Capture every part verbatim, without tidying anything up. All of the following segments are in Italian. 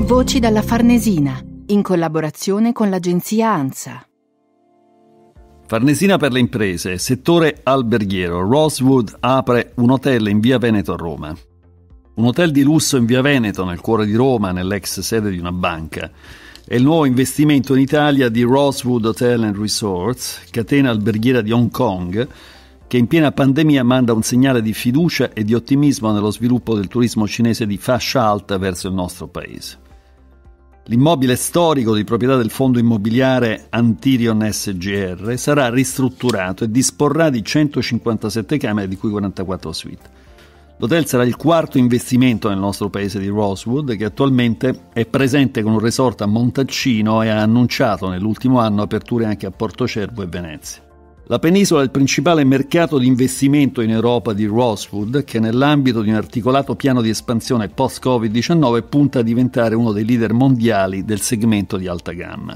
Voci dalla Farnesina, in collaborazione con l'agenzia ANSA. Farnesina per le imprese, settore alberghiero. Rosewood apre un hotel in via Veneto a Roma. Un hotel di lusso in via Veneto, nel cuore di Roma, nell'ex sede di una banca. È il nuovo investimento in Italia di Rosewood Hotel and Resorts, catena alberghiera di Hong Kong, che in piena pandemia manda un segnale di fiducia e di ottimismo nello sviluppo del turismo cinese di fascia alta verso il nostro paese. L'immobile storico di proprietà del fondo immobiliare Antirion S G R sarà ristrutturato e disporrà di centocinquantasette camere, di cui quarantaquattro suite. L'hotel sarà il quarto investimento nel nostro paese di Rosewood, che attualmente è presente con un resort a Montalcino e ha annunciato nell'ultimo anno aperture anche a Portocervo e Venezia. La penisola è il principale mercato di investimento in Europa di Rosewood, che nell'ambito di un articolato piano di espansione post-covid diciannove punta a diventare uno dei leader mondiali del segmento di alta gamma.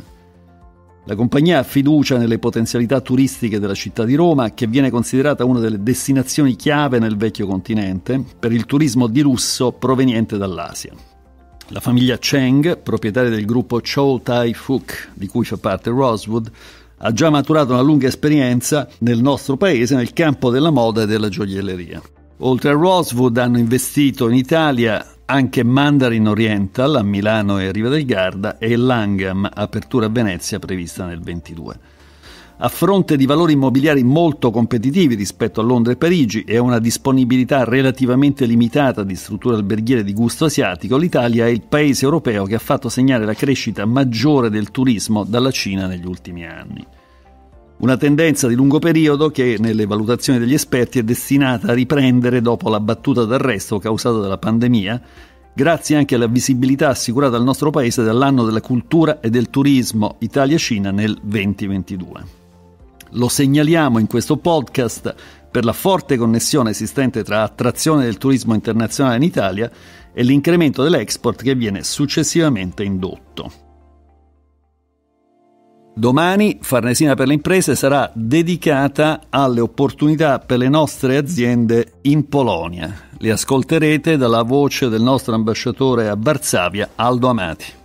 La compagnia ha fiducia nelle potenzialità turistiche della città di Roma, che viene considerata una delle destinazioni chiave nel vecchio continente per il turismo di lusso proveniente dall'Asia. La famiglia Cheng, proprietaria del gruppo Chow Tai Fook, di cui fa parte Rosewood, ha già maturato una lunga esperienza nel nostro paese nel campo della moda e della gioielleria. Oltre a Rosewood hanno investito in Italia anche Mandarin Oriental a Milano e Riva del Garda e Langham, apertura a Venezia prevista nel ventidue. A fronte di valori immobiliari molto competitivi rispetto a Londra e Parigi e a una disponibilità relativamente limitata di strutture alberghiere di gusto asiatico, l'Italia è il paese europeo che ha fatto segnare la crescita maggiore del turismo dalla Cina negli ultimi anni. Una tendenza di lungo periodo che, nelle valutazioni degli esperti, è destinata a riprendere dopo la battuta d'arresto causata dalla pandemia, grazie anche alla visibilità assicurata al nostro paese dall'anno della cultura e del turismo Italia-Cina nel duemilaventidue. Lo segnaliamo in questo podcast per la forte connessione esistente tra attrazione del turismo internazionale in Italia e l'incremento dell'export che viene successivamente indotto. Domani Farnesina per le imprese sarà dedicata alle opportunità per le nostre aziende in Polonia. Le ascolterete dalla voce del nostro ambasciatore a Varsavia, Aldo Amati.